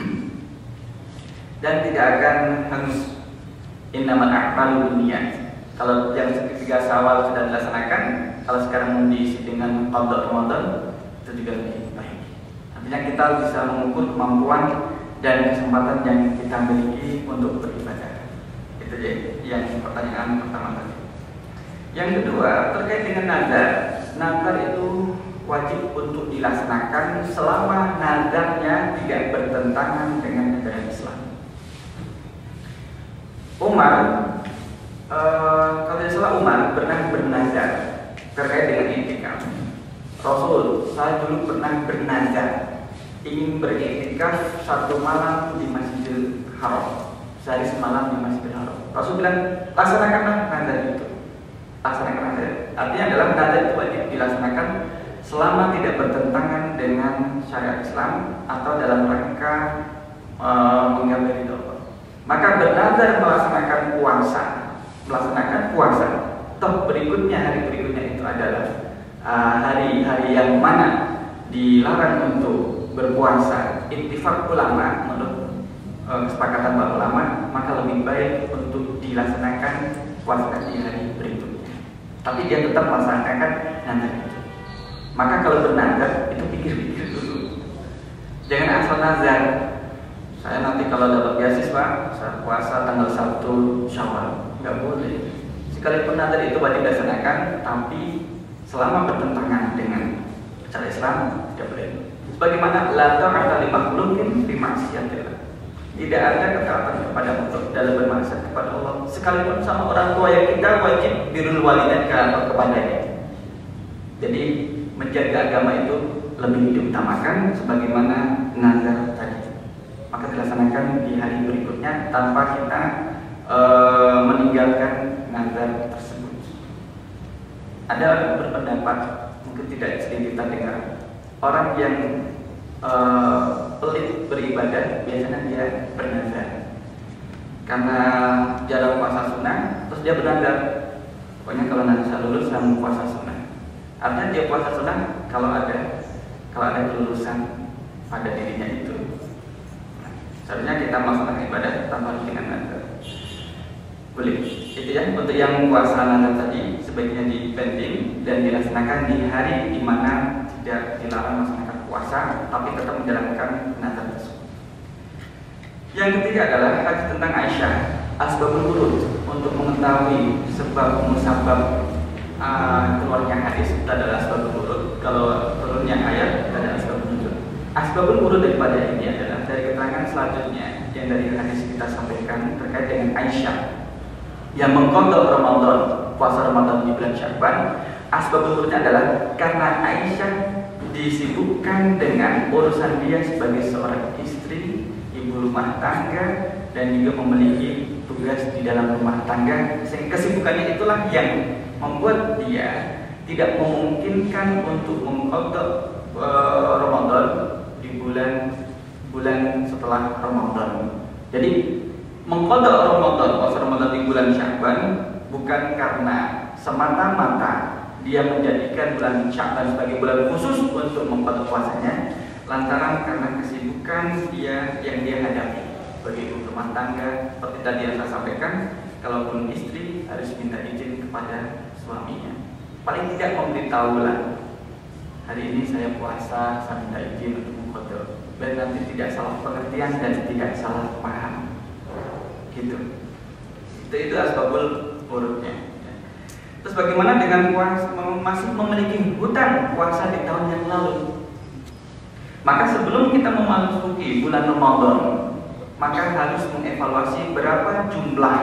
Dan tidak akan harus innamal a'malu binniyat. Kalau yang ketiga Syawal sudah dilaksanakan, kalau sekarang diisi dengan qada Ramadan, itu juga lebih baik. Artinya kita bisa mengukur kemampuan dan kesempatan yang kita miliki untuk beribadah. Itu yang pertanyaan pertama tadi. Yang kedua terkait dengan nazar. Nazar itu wajib untuk dilaksanakan selama nazarnya tidak bertentangan dengan ajaran Islam. Umar, kalau tidak salah Umar pernah bernazar terkait dengan i'tikaf. Rasul, saya dulu pernah bernazar ingin beriktikaf 1 malam di Masjidil Haram, sehari semalam di Masjidil Haram. Rasul bilang, laksanakanlah nazar itu. Laksanakan nazar. Artinya adalah nazar itu wajib dilaksanakan selama tidak bertentangan dengan syariat Islam atau dalam rangka mengabdi Allah. Maka bernazar melaksanakan puasa, toh berikutnya hari berikutnya itu adalah hari-hari yang mana dilarang untuk berpuasa. Ittifaq ulama, menurut kesepakatan para ulama, maka lebih baik untuk dilaksanakan puasa di hari berikutnya. Tapi dia tetap melaksanakan nazar itu. Maka kalau bernazar itu pikir-pikir dulu. Jangan asal nazar. Saya nanti kalau dapat beasiswa, saya puasa tanggal 1 Syawal. Nggak boleh. Sekalipun nazar itu wajib dilaksanakan, tapi selama bertentangan dengan cara Islam, tidak boleh. Sebagaimana la ta'ata li makhluqin fi ma'siyatillah. Tidak ada ketaatan kepada makhluk dalam bermaksiat kepada Allah. Sekalipun sama orang tua yang kita wajib birrul walidain kepadanya. Jadi menjaga agama itu lebih diutamakan sebagaimana nazar tadi. Maka dilaksanakan di hari berikutnya tanpa kita meninggalkan nazar tersebut. Ada berpendapat, mungkin tidak sering kita dengar, orang yang pelit beribadah biasanya dia bernazar karena jarang puasa sunnah, terus dia bernazar, pokoknya kalau nanti saya lulus saya mau puasa sunnah. Artinya dia puasa sunnah kalau ada kelulusan pada dirinya itu. Nah, seharusnya kita melaksanakan ibadah tanpa dengan nazar. Boleh. Itu ya, untuk yang puasa nazar tadi sebaiknya dipending dan dilaksanakan di hari di mana tidak dilarang melaksanakan puasa, tapi tetap menjalankan nazar tersebut. Yang ketiga adalah hadis tentang Aisyah, asbabul wurud, untuk mengetahui sebab musabab keluarnya hadis itu adalah asbabul wurud. Kalau turunnya ayat itu adalah asbabul wurud. Asbabul wurud daripada ini adalah dari keterangan selanjutnya yang dari hadis kita sampaikan terkait dengan Aisyah yang mengqadha Ramadan, puasa Ramadan di bulan Sya'ban. Asbabul wurudnya adalah karena Aisyah disibukkan dengan urusan dia sebagai seorang istri, ibu rumah tangga, dan juga memiliki tugas di dalam rumah tangga. Kesibukannya itulah yang membuat dia tidak memungkinkan untuk mengqadha Ramadan di bulan setelah Ramadan. Jadi mengqadha Ramadan, puasa Ramadan di bulan Sya'ban bukan karena semata-mata dia menjadikan bulan Sya'ban sebagai bulan khusus untuk mengqadha puasanya, lantaran karena kesibukan dia yang dia hadapi sebagai ibu rumah tangga. Seperti tadi yang saya sampaikan, kalaupun istri harus minta izin kepada suaminya, paling tidak memberitahulah, hari ini saya puasa, saya minta izin untuk mengqadha, biar nanti tidak salah pengertian dan tidak salah paham. Gitu. Itu asbabul wurudnya. Terus bagaimana dengan puasa, masih memiliki hutang puasa di tahun yang lalu? Maka sebelum kita memasuki bulan Ramadan, maka harus mengevaluasi berapa jumlah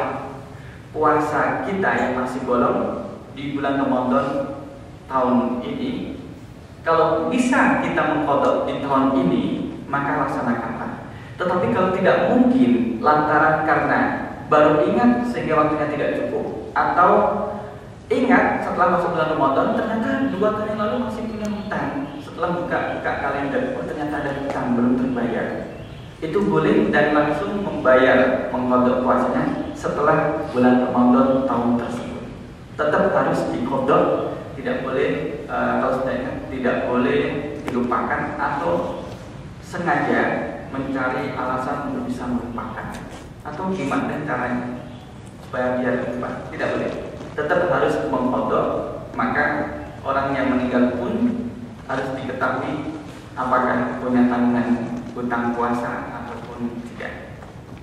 puasa kita yang masih bolong di bulan Ramadan tahun ini. Kalau bisa kita mengqadha di tahun ini, maka laksanakanlah. Tetapi kalau tidak mungkin lantaran karena baru ingat sehingga waktunya tidak cukup, atau ingat setelah masuk bulan Ramadan ternyata 2 kali yang lalu masih punya hutang, setelah buka kalender, oh ternyata ada hutang belum terbayar, itu boleh dan langsung membayar mengqadha puasanya setelah bulan Ramadan tahun tersebut. Tetap harus diqadha, tidak boleh kalau sudah ingat, tidak boleh dilupakan atau sengaja mencari alasan untuk bisa melupakan, atau gimana caranya supaya biar lupa. Tidak boleh, tetap harus mengqadha. Maka orang yang meninggal pun harus diketahui apakah punya tanggungan hutang puasa ataupun tidak.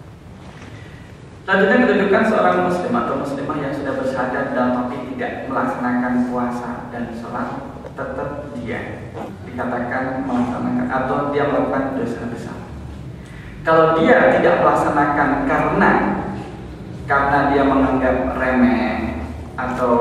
Selanjutnya kedudukan seorang muslim atau muslimah yang sudah bersyahadat dalam tapi tidak melaksanakan puasa dan sholat, tetap dia dikatakan melaksanakan atau dia melakukan dosa besar. Kalau dia tidak melaksanakan karena dia menganggap remeh atau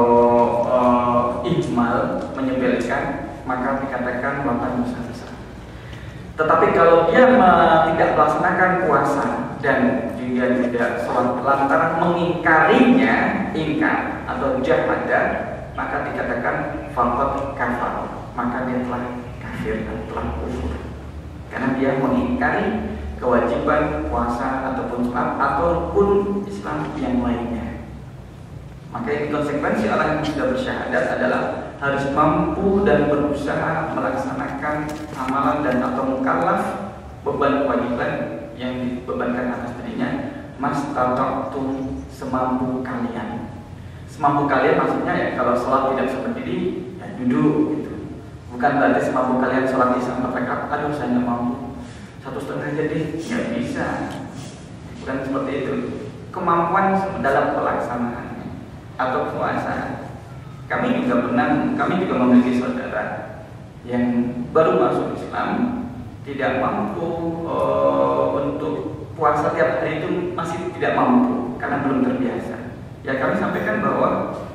ihmal, menyepelekan, maka dikatakan melakukan dosa besar. Tetapi kalau dia tidak melaksanakan puasa dan juga tidak sholat lantaran mengingkarinya, ingkar atau jahada, maka dikatakan faqad kafar, maka dia telah kafir dan telah kufur, karena dia mengingkari kewajiban puasa ataupun sholat ataupun Islam yang lainnya. Maka ini konsekuensi orang yang sudah bersyahadat adalah harus mampu dan berusaha melaksanakan amalan dan atau mukallaf, beban kewajiban yang dibebankan atas dirinya, mastata'tum, semampu kalian. Semampu kalian maksudnya ya kalau sholat tidak bisa berdiri, ya duduk gitu. Bukan berarti semampu kalian sholat isya 4 rakaat, aduh saya nggak mampu, 1,5 jadi nggak bisa. Bukan seperti itu. Kemampuan dalam pelaksanaannya atau puasa. Kami juga memiliki saudara yang baru masuk Islam, tidak mampu untuk puasa tiap hari, itu masih tidak mampu karena belum terbiasa. Ya kami sampaikan bahwa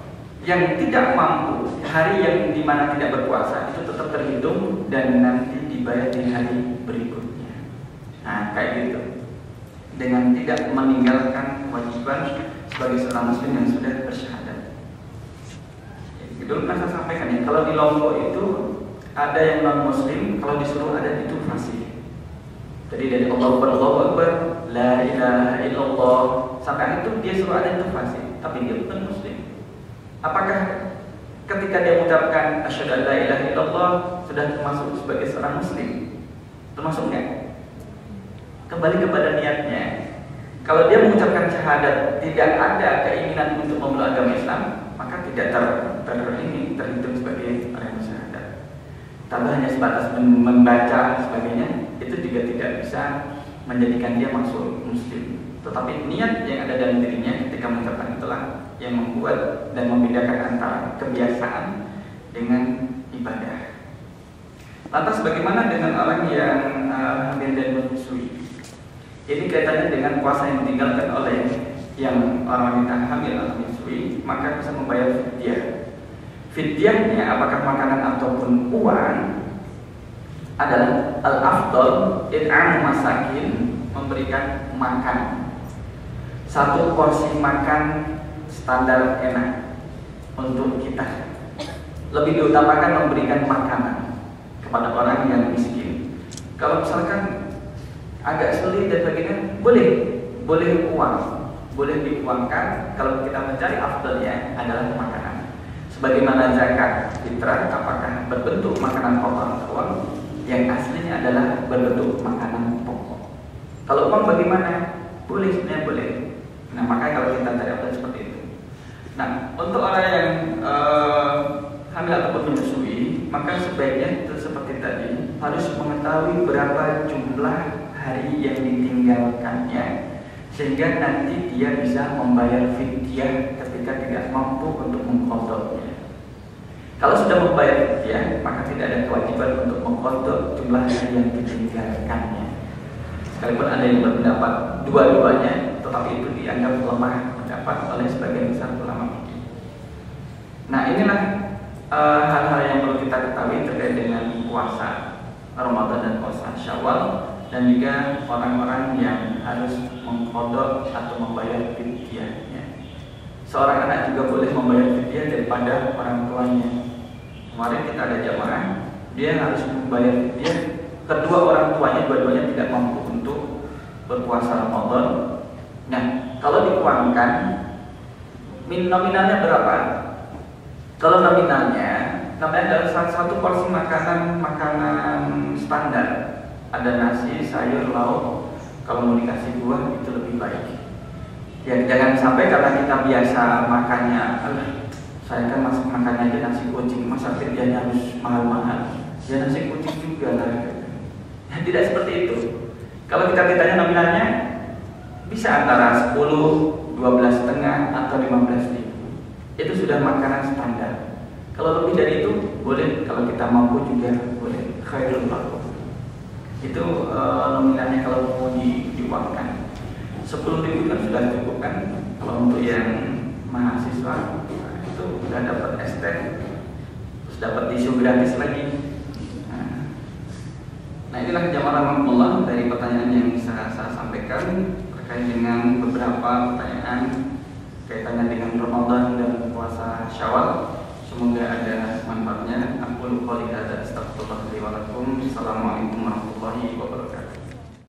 yang tidak mampu, hari yang dimana tidak berpuasa itu tetap terhitung dan nanti dibayar di hari berikutnya. Nah, kayak gitu. Dengan tidak meninggalkan kewajiban sebagai seorang muslim yang sudah bersyahadat. Itu pernah saya sampaikan ya, kalau di Lombok itu ada yang non muslim, kalau disuruh ada itu fasih. Jadi dari Allahu Akbar, la ilaha illallah, sampai itu dia suruh ada itu fasih, tapi dia bukan muslim. Apakah ketika dia mengucapkan asyhadu an la ilaha illallah sudah termasuk sebagai seorang muslim? Termasuk enggak? Kembali kepada niatnya. Kalau dia mengucapkan syahadat tidak ada keinginan untuk memeluk agama Islam, maka tidak terhitung sebagai orang yang bersyahadat. Tambah hanya sebatas membaca sebagainya, itu juga tidak bisa menjadikan dia masuk muslim. Tetapi niat yang ada dalam dirinya ketika mengucapkan itulah yang membuat dan membedakan antara kebiasaan dengan ibadah. Lantas bagaimana dengan orang yang hamil dan menyusui? Ini kaitannya dengan puasa yang ditinggalkan oleh yang orang wanita hamil atau menyusui, maka bisa membayar fidyah. Fidyahnya apakah makanan ataupun uang adalah al-afdal it'am masakin, memberikan makan. Satu porsi makan standar enak untuk kita. Lebih diutamakan memberikan makanan kepada orang yang miskin. Kalau misalkan agak sulit dan sebagainya, boleh uang, boleh diuangkan. Kalau kita mencari afdalnya adalah makanan. Sebagaimana zakat fitrah, apakah berbentuk makanan pokok atau uang? Yang aslinya adalah berbentuk makanan pokok. Kalau uang bagaimana? Boleh, sebenarnya boleh. Nah, makanya kalau kita cari afdal seperti itu. Nah, untuk orang yang hamil ataupun menyusui, maka sebaiknya seperti tadi harus mengetahui berapa jumlah hari yang ditinggalkannya, sehingga nanti dia bisa membayar fidyah ketika tidak mampu untuk mengqadha. Kalau sudah membayar fidyah, maka tidak ada kewajiban untuk mengqadha jumlah hari yang ditinggalkannya. Sekalipun ada yang berpendapat dua-duanya, tetapi itu dianggap lemah pendapat oleh sebagian besar ulama fikih. Nah, inilah hal-hal yang perlu kita ketahui terkait dengan puasa Ramadan dan puasa Syawal, dan juga orang-orang yang harus mengqadha atau membayar fidyahnya. Seorang anak juga boleh membayar fidyah daripada orang tuanya. Kemarin kita ada jamaah, dia harus membayar fidyah. Kedua orang tuanya dua-duanya tidak mampu untuk berpuasa Ramadan. Nah, kalau dikuangkan, nominalnya berapa? Kalau nominalnya adalah satu porsi makanan standar. Ada nasi, sayur, lauk. Kalau mau dikasih buah itu lebih baik. Ya, jangan sampai karena kita biasa makannya, saya kan makannya aja nasi kucing, masa fidyahnya harus mahal-mahal. Ya nasi kucing juga lah. Ya, tidak seperti itu. Kalau kita ditanya nominalnya, bisa antara 10, 12,5 atau 15.000. Itu sudah makanan standar. Kalau lebih dari itu boleh, kalau kita mampu juga boleh. Khairul lakum. Itu nominalnya kalau mau diuangkan. 10.000 kan sudah cukup kan. Kalau untuk yang mahasiswa itu sudah dapat ST, terus dapat tisu gratis lagi. Nah, inilah jamaah rahmatullah dari pertanyaan yang bisa saya sampaikan terkait dengan beberapa pertanyaan kaitannya dengan Ramadan dan puasa Syawal. Semoga ada manfaatnya. Aku qouli hadza astaghfirullah li wa lakum. Assalamualaikum warahmatullahi wabarakatuh.